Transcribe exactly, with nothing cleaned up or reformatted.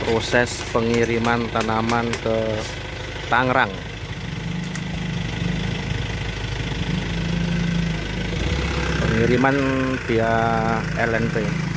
proses pengiriman tanaman ke Tangerang. Pengiriman via L N P.